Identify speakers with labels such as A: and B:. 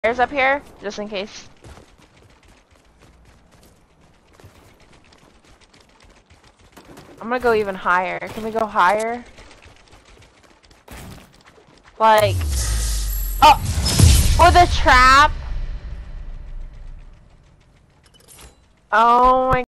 A: stairs up here, just in case. I'm gonna go even higher. Can we go higher? Like, oh, for the trap. Oh my